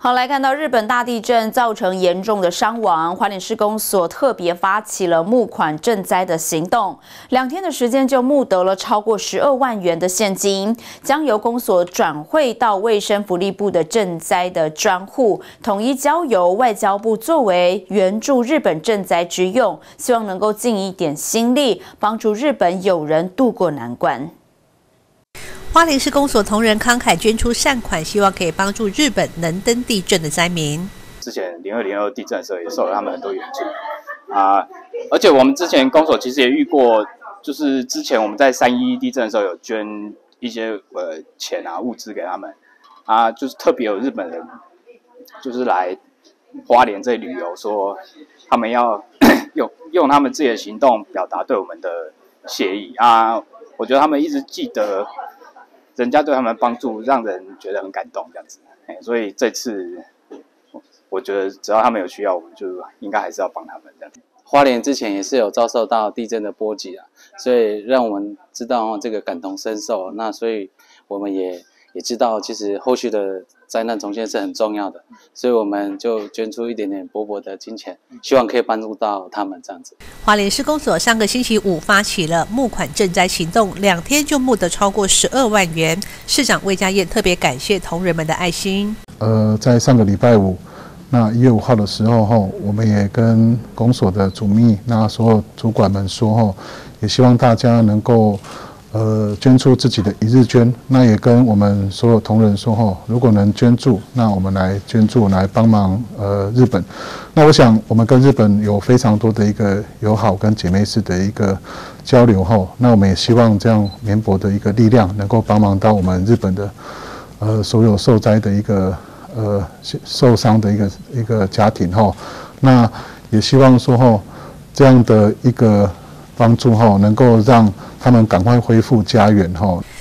好，来看到日本大地震造成严重的伤亡，花莲市公所特别发起了募款赈灾的行动，2天的时间就募得了超过12万元的现金，将由公所转汇到卫生福利部的赈灾的专户，统一交由外交部作为援助日本赈灾之用，希望能够尽一点心力，帮助日本友人渡过难关。 花莲市公所同仁慷慨捐出善款，希望可以帮助日本能登地震的灾民。 之前0202地震的时候，也受了他们很多援助而且我们之前公所其实也遇过，就是之前我们在311地震的时候有捐一些钱物资给他们就是特别有日本人就是来花莲这里旅游，说他们要用他们自己的行动表达对我们的谢意我觉得他们一直记得。 人家对他们帮助，让人觉得很感动，这样子。所以这次，我觉得只要他们有需要，我们就应该还是要帮他们这样子。 花莲之前也是有遭受到地震的波及所以让我们知道这个感同身受。那所以我们也知道，其实后续的灾难重建是很重要的，所以我们就捐出一点点薄薄的金钱，希望可以帮助到他们这样子。 花莲市公所上个星期5发起了募款赈灾行动，2天就募得超过12万元。市长魏家燕特别感谢同仁们的爱心。 在上个礼拜5，那1月5号的时候我们也跟公所的主秘，那所有主管们说也希望大家能够。捐出自己的一日捐，那也跟我们所有同仁说如果能捐助，那我们来捐助来帮忙日本。那我想我们跟日本有非常多的一个友好跟姐妹式的一个交流那我们也希望这样绵薄的一个力量能够帮忙到我们日本的所有受灾的一个受伤的一个家庭那也希望说这样的一个帮助能够让他们赶快恢复家园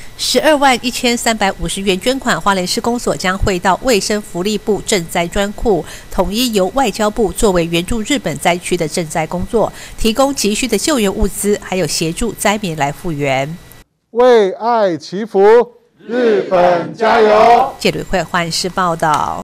12万1350元捐款，花莲市公所将汇到卫生福利部赈灾专户，统一由外交部作为援助日本灾区的赈灾工作，提供急需的救援物资，还有协助灾民来复原。 为爱祈福，日本加油！ 谢吕慧，花莲市报道。